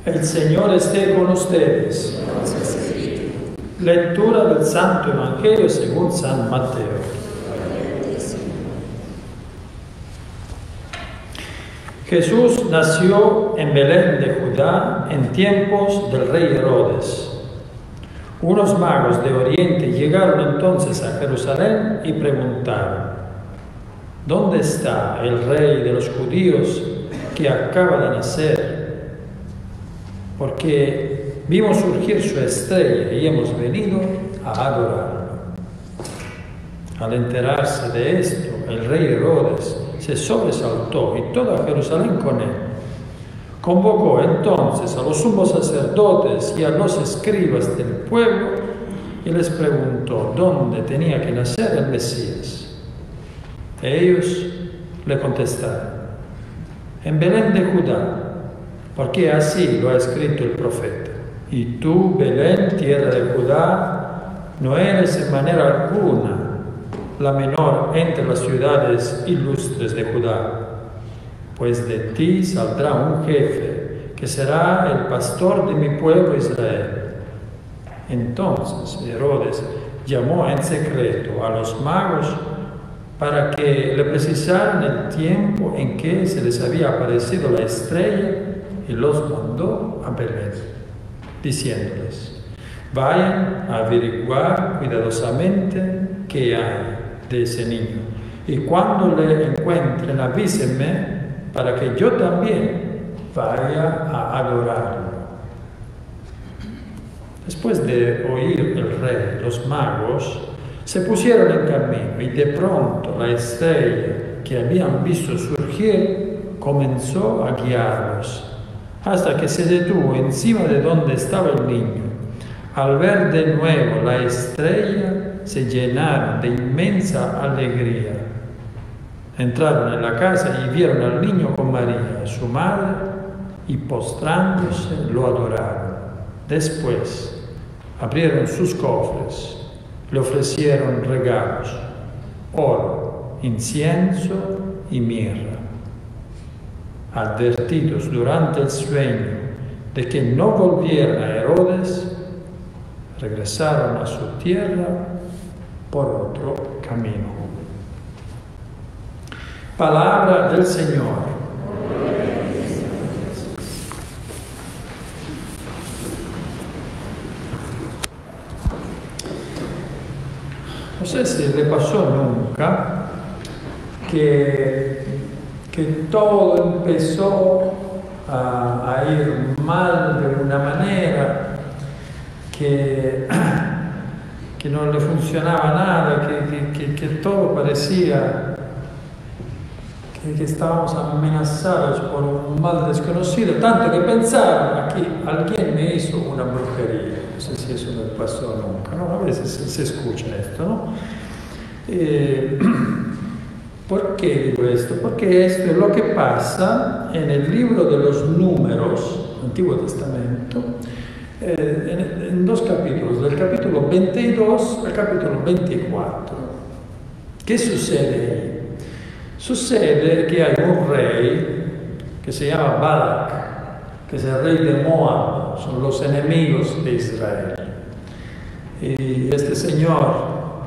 El Señor esté con ustedes. Lectura del Santo Evangelio según San Mateo. Jesús nació en Belén de Judá en tiempos del rey Herodes. Unos magos de Oriente llegaron entonces a Jerusalén y preguntaron: ¿dónde está el rey de los judíos que acaba de nacer? Porque vimos surgir su estrella y hemos venido a adorarlo. Al enterarse de esto, el rey Herodes se sobresaltó y toda Jerusalén con él. Convocó entonces a los sumos sacerdotes y a los escribas del pueblo y les preguntó dónde tenía que nacer el Mesías. Ellos le contestaron: en Belén de Judá, porque así lo ha escrito el profeta. Y tú, Belén, tierra de Judá, no eres en manera alguna la menor entre las ciudades ilustres de Judá, pues de ti saldrá un jefe que será el pastor de mi pueblo Israel. Entonces Herodes llamó en secreto a los magos para que le precisaran el tiempo en que se les había aparecido la estrella y los mandó a Belén, diciéndoles: vayan a averiguar cuidadosamente qué hay de ese niño, y cuando le encuentren avísenme para que yo también vaya a adorarlo. Después de oír el rey, los magos se pusieron en camino y de pronto la estrella que habían visto surgir comenzó a guiarlos hasta que se detuvo encima de donde estaba el niño. Al ver de nuevo la estrella, se llenaron de inmensa alegría. Entraron en la casa y vieron al niño con María, su madre, y postrándose lo adoraron. Después abrieron sus cofres, le ofrecieron regalos: oro, incienso y mirra. Advertidos durante el sueño de que no volvieran a Herodes, regresaron a su tierra por otro camino. Palabra del Señor. No sé si le pasó nunca que todo empezó a ir mal de una manera, que no le funcionaba nada, que todo parecía que estábamos amenazados por un mal desconocido, tanto que pensaron: aquí alguien me hizo una brujería. No sé si eso me pasó nunca, ¿no? A veces se escucha esto, ¿no? ¿Por qué digo esto? Porque esto es lo que pasa en el libro de los Números, Antiguo Testamento, en dos capítulos, del capítulo 22 al capítulo 24. ¿Qué sucede ahí? Sucede que hay un rey que se llama Balac, que es el rey de Moab, son los enemigos de Israel. Y este señor,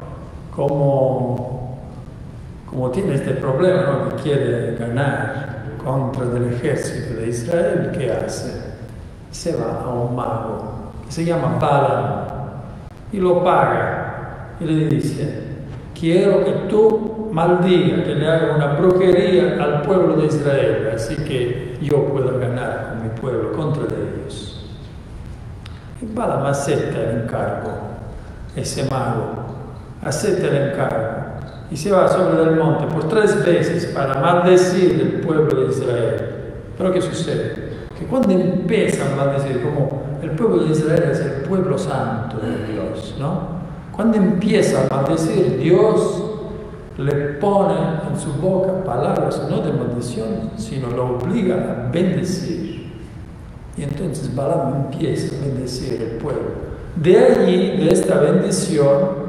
como tiene este problema, ¿no?, que quiere ganar contra el ejército de Israel, ¿qué hace? Se va a un mago que se llama Balaam y lo paga y le dice: quiero que tú maldigas, que le haga una brujería al pueblo de Israel, así que yo pueda ganar con mi pueblo contra ellos. Y Balaam acepta el encargo, ese mago acepta el encargo y se va sobre el monte por 3 veces para maldecir el pueblo de Israel. Pero ¿qué sucede? Que cuando empieza a maldecir, como el pueblo de Israel es el pueblo santo de Dios, ¿no? Cuando empieza a maldecir, Dios le pone en su boca palabras no de maldición, sino lo obliga a bendecir. Y entonces Balaam empieza a bendecir el pueblo. De allí, de esta bendición,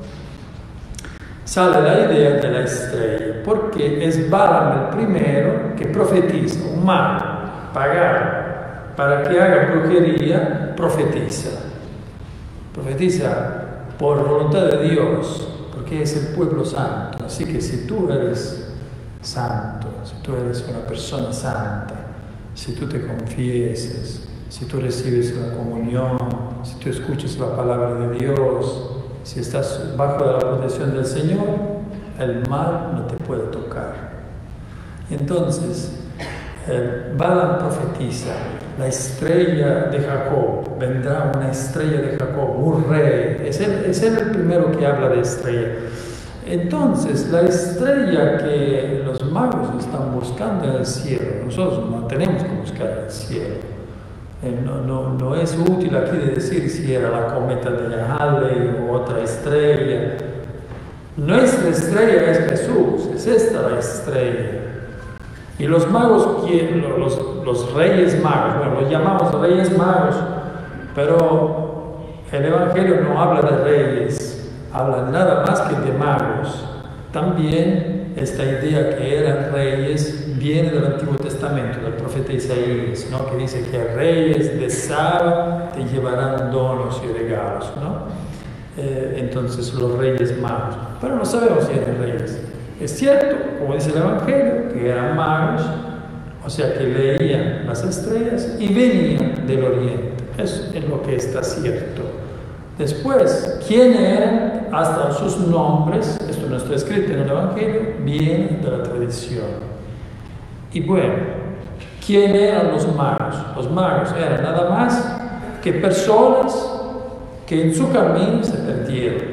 sale la idea de la estrella, porque es Balaam el primero que profetiza, un mago pagado, para que haga brujería, profetiza. Profetiza por voluntad de Dios, porque es el pueblo santo. Así que si tú eres santo, si tú eres una persona santa, si tú te confiesas, si tú recibes la comunión, si tú escuchas la palabra de Dios, si estás bajo la protección del Señor, el mal no te puede tocar. Entonces, Balaam profetiza, la estrella de Jacob, vendrá una estrella de Jacob, un rey. Es él el primero que habla de estrella. Entonces, la estrella que los magos están buscando en el cielo, nosotros no tenemos que buscar el cielo. No es útil aquí de decir si era la cometa de Halley o otra estrella. Nuestra estrella es Jesús, es esta la estrella. Y los magos, los reyes magos, bueno, los llamamos reyes magos, pero el Evangelio no habla de reyes, habla nada más que de magos. También esta idea que eran reyes viene del Antiguo Testamento, del profeta Isaías, ¿no? Que dice que reyes de Saba te llevarán donos y regalos, ¿no? Entonces los reyes magos, pero no sabemos si eran reyes. Es cierto, como dice el Evangelio, que eran magos, o sea que leían las estrellas y venían del oriente. Eso es lo que está cierto. Después, ¿quién eran? Hasta sus nombres, esto no está escrito en el Evangelio, viene de la tradición. Y bueno, ¿quién eran los magos? Los magos eran nada más que personas que en su camino se perdieron.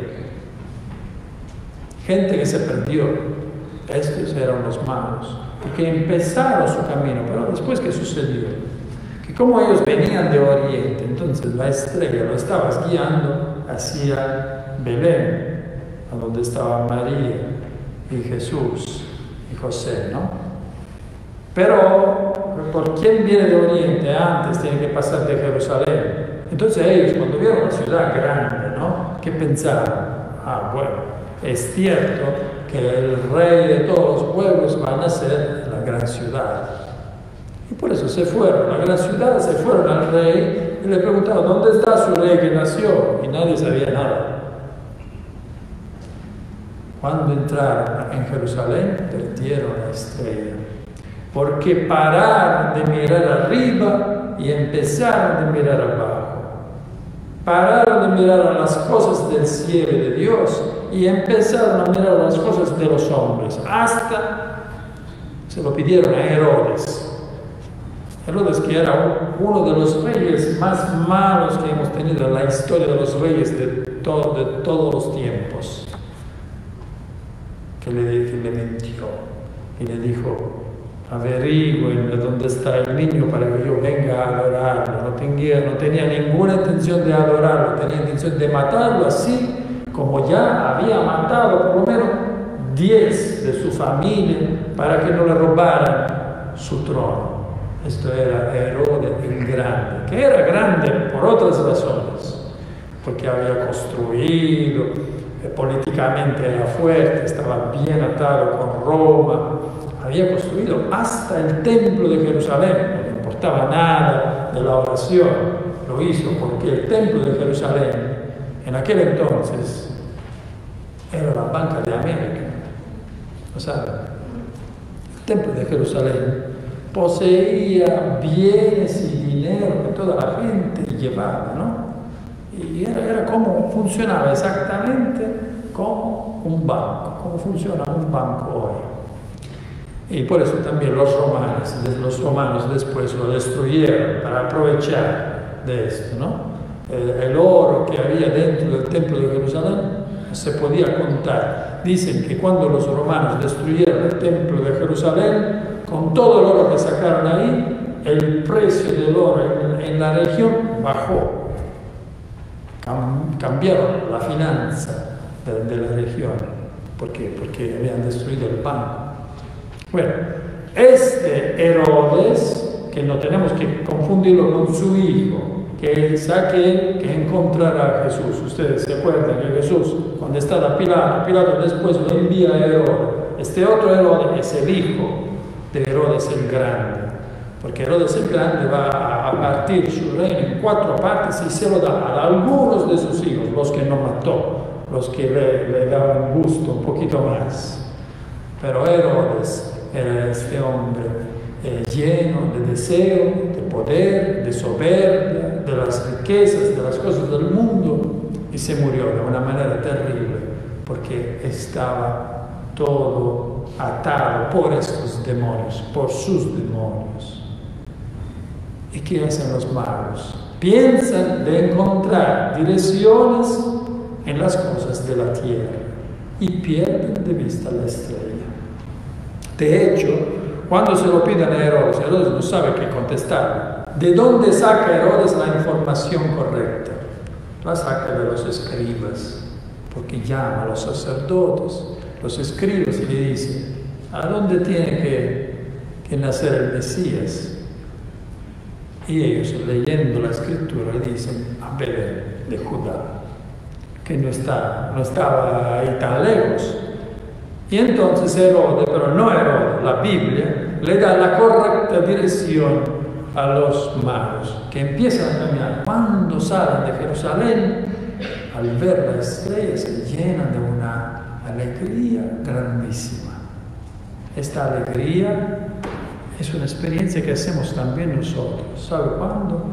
Gente que se perdió. Estos eran los magos, porque empezaron su camino, pero después, ¿qué sucedió? Que como ellos venían de oriente, entonces la estrella lo estaba guiando hacia Belén, a donde estaba María y Jesús y José, ¿no? Pero, ¿por quién viene de oriente antes? Tiene que pasar de Jerusalén. Entonces ellos, cuando vieron la ciudad grande, ¿no? ¿Qué pensaron? Ah, bueno, es cierto que el rey de todos los pueblos va a nacer en la gran ciudad. Y por eso se fueron a la gran ciudad, se fueron al rey y le preguntaron, ¿dónde está su rey que nació? Y nadie sabía nada. Cuando entraron en Jerusalén, perdieron la estrella. Porque pararon de mirar arriba y empezaron de mirar abajo. Pararon de mirar a las cosas del cielo y de Dios y empezaron a mirar las cosas de los hombres. Hasta se lo pidieron a Herodes. Herodes, que era uno de los reyes más malos que hemos tenido en la historia de los reyes de todos los tiempos. Que le mintió y le dijo, averigüen dónde está el niño para que yo venga a adorarlo. No tenía ninguna intención de adorarlo, tenía intención de matarlo, así como ya había matado por lo menos 10 de su familia para que no le robaran su trono. Esto era Herodes el Grande, que era grande por otras razones, porque había construido, políticamente era fuerte, estaba bien atado con Roma, había construido hasta el templo de Jerusalén, no le importaba nada de la oración, lo hizo porque el templo de Jerusalén en aquel entonces era la Banca de América. O sea, el templo de Jerusalén poseía bienes y dinero que toda la gente llevaba, ¿no? Y era como funcionaba exactamente como un banco, como funciona un banco hoy. Y por eso también los romanos después lo destruyeron para aprovechar de esto, ¿no? El oro que había dentro del templo de Jerusalén no se podía contar. Dicen que cuando los romanos destruyeron el templo de Jerusalén, con todo el oro que sacaron ahí, el precio del oro en la región bajó. Cambiaron la finanza de la región. ¿Por qué? Porque habían destruido el banco. Bueno, este Herodes, que no tenemos que confundirlo con su hijo, que es aquel que encontrará a Jesús. Ustedes se acuerdan que Jesús, cuando está Pilato después lo envía a Herodes. Este otro Herodes es el hijo de Herodes el Grande. porque Herodes el Grande va a partir su reino en 4 partes y se lo da a algunos de sus hijos, los que no mató, los que le daban gusto un poquito más. Pero Herodes era este hombre lleno de deseo, de poder, de soberbia, de las riquezas, de las cosas del mundo, y se murió de una manera terrible, porque estaba todo atado por estos demonios, por sus demonios. ¿Y qué hacen los magos? Piensan de encontrar direcciones en las cosas de la tierra y pierden de vista la estrella. De hecho, cuando se lo piden a Herodes, Herodes no sabe qué contestar. ¿De dónde saca Herodes la información correcta? La saca de los escribas, porque llama a los sacerdotes, los escribas, y le dice: ¿a dónde tiene que nacer el Mesías? Y ellos, leyendo la escritura, le dicen: a Belén de Judá, que no estaba ahí tan lejos. Y entonces Herodes, pero no Herodes, la Biblia, le da la correcta dirección a los magos, que empiezan a caminar. Cuando salen de Jerusalén, al ver la estrella, se llenan de una alegría grandísima. Esta alegría es una experiencia que hacemos también nosotros. ¿Sabe cuándo?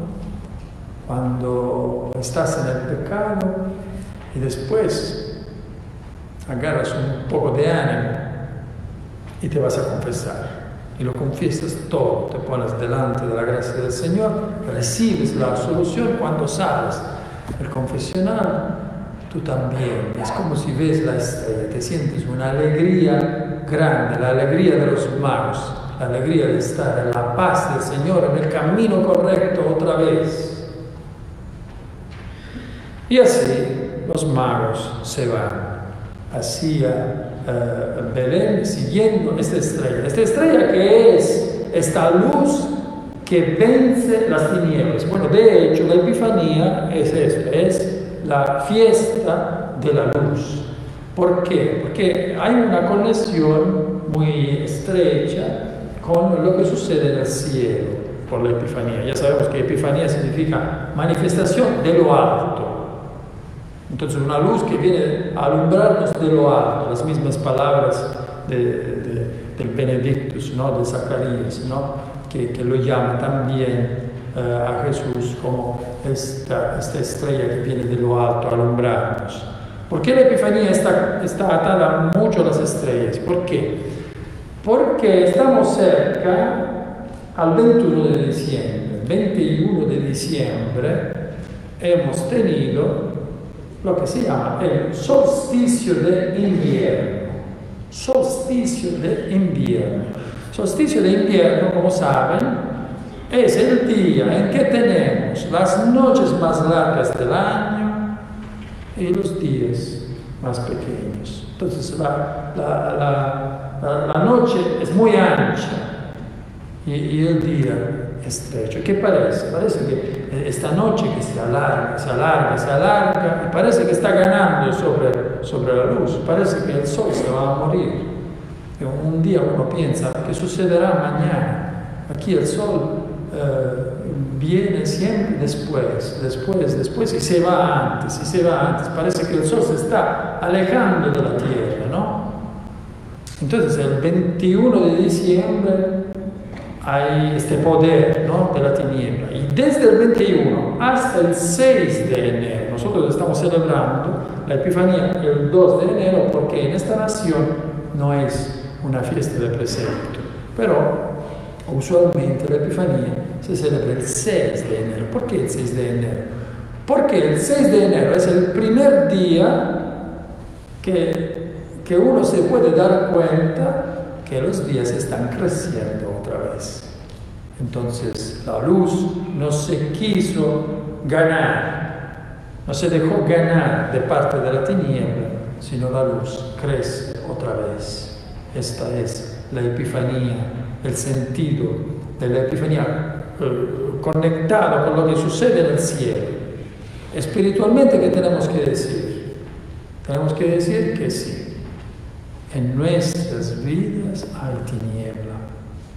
Cuando estás en el pecado y después agarras un poco de ánimo y te vas a confesar. Y lo confiesas todo, te pones delante de la gracia del Señor, recibes la absolución. Cuando sales del confesional, tú también. Es como si ves la estrella, te sientes una alegría grande, la alegría de los magos, la alegría de estar en la paz del Señor, en el camino correcto otra vez. Y así los magos se van hacia Belén siguiendo esta estrella que es esta luz que vence las tinieblas. Bueno, de hecho la Epifanía es esto, es la fiesta de la luz. ¿Por qué? Porque hay una conexión muy estrecha con lo que sucede en el cielo por la Epifanía. Ya sabemos que Epifanía significa manifestación de lo alto. Entonces una luz que viene a alumbrarnos de lo alto, las mismas palabras del Benedictus, ¿no? De Zacarías, ¿no? que lo llama también a Jesús como esta estrella que viene de lo alto a alumbrarnos. ¿Por qué la Epifanía está atada mucho a las estrellas? ¿Por qué? Porque estamos cerca al 21 de diciembre. El 21 de diciembre hemos tenido lo que se llama el solsticio de invierno. Solsticio de invierno. Solsticio de invierno, como saben, es el día en que tenemos las noches más largas del año y los días más pequeños. Entonces la noche es muy ancha y el día estrecho. ¿Qué parece? Parece que esta noche que se alarga, y parece que está ganando sobre la luz. Parece que el sol se va a morir. Un día uno piensa que sucederá mañana. Aquí el sol viene siempre después, y se va antes. Parece que el sol se está alejando de la tierra, ¿no? Entonces el 21 de diciembre hay este poder, ¿no? De la tiniebla. Y desde el 21 hasta el 6 de enero, nosotros estamos celebrando la Epifanía el 2 de enero porque en esta nación no es una fiesta de precepto. Pero usualmente la Epifanía se celebra el 6 de enero. ¿Por qué el 6 de enero? Porque el 6 de enero es el primer día que uno se puede dar cuenta que los días están creciendo otra vez. Entonces la luz no se quiso ganar, no se dejó ganar de parte de la tiniebla, sino la luz crece otra vez. Esta es la Epifanía, el sentido de la Epifanía conectado con lo que sucede en el cielo. Espiritualmente, ¿qué tenemos que decir? Tenemos que decir que sí. En nuestras vidas hay tiniebla.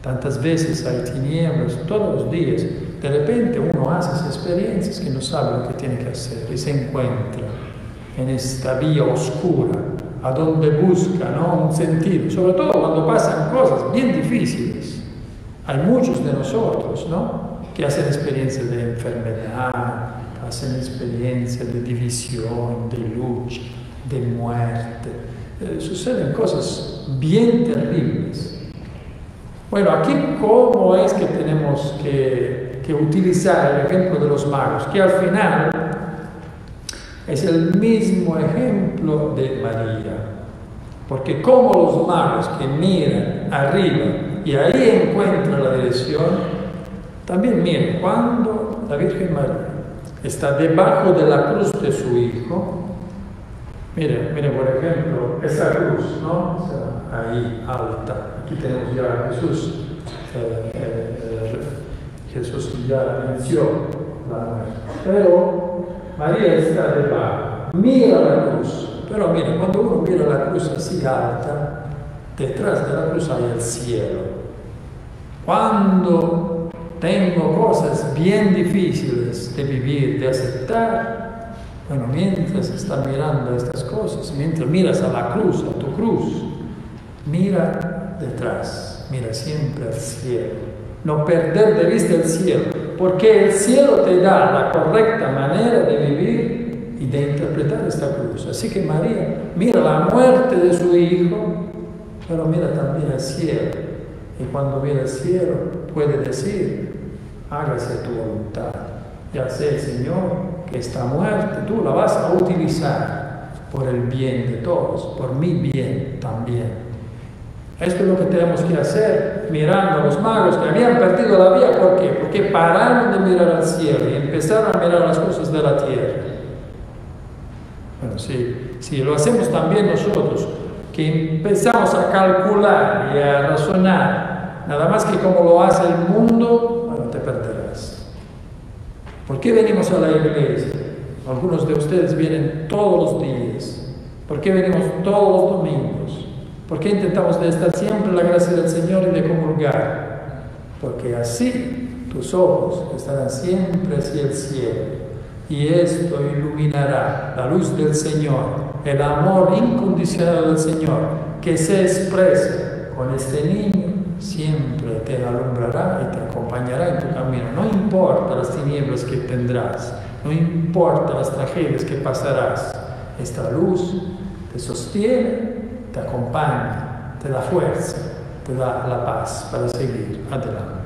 Tantas veces hay tinieblas todos los días. De repente uno hace esas experiencias que no sabe lo que tiene que hacer y se encuentra en esta vía oscura, a donde busca, ¿no?, un sentido, sobre todo cuando pasan cosas bien difíciles. Hay muchos de nosotros, ¿no?, que hacen experiencias de enfermedad, hacen experiencias de división, de lucha, de muerte. Suceden cosas bien terribles. Bueno, aquí cómo es que tenemos que utilizar el ejemplo de los magos, que al final es el mismo ejemplo de María, porque como los magos que miran arriba y ahí encuentran la dirección, también miren, cuando la Virgen María está debajo de la cruz de su Hijo, miren por ejemplo, esa cruz, ¿no? Ahí alta, aquí tenemos ya a Jesús, Jesús ya venció la muerte, pero María está debajo, mira la cruz, pero mira, cuando uno mira la cruz así alta, detrás de la cruz hay el cielo. Cuando tengo cosas bien difíciles de vivir, de aceptar, bueno, mientras estás mirando estas cosas, mientras miras a la cruz, a tu cruz, mira detrás, mira siempre al cielo. No perder de vista el cielo, porque el cielo te da la correcta manera de vivir y de interpretar esta cruz. Así que María mira la muerte de su Hijo, pero mira también al cielo. Y cuando mira al cielo puede decir, hágase tu voluntad. Ya sé, Señor, que esta muerte tú la vas a utilizar por el bien de todos, por mi bien también. Esto es lo que tenemos que hacer mirando a los magos que habían perdido la vía. ¿Por qué? Porque pararon de mirar al cielo y empezaron a mirar las cosas de la tierra. Bueno, si lo hacemos también nosotros, que empezamos a calcular y a razonar, nada más que como lo hace el mundo, bueno, te perderás. ¿Por qué venimos a la iglesia? Algunos de ustedes vienen todos los días. ¿Por qué venimos todos los domingos? ¿Por qué intentamos de estar siempre en la gracia del Señor y de comulgar? Porque así tus ojos estarán siempre hacia el cielo. Y esto iluminará la luz del Señor, el amor incondicional del Señor, que se expresa con este niño, siempre te alumbrará y te acompañará en tu camino. No importa las tinieblas que tendrás, no importa las tragedias que pasarás, esta luz te sostiene, te acompaña, te da fuerza, te da la paz para seguir adelante.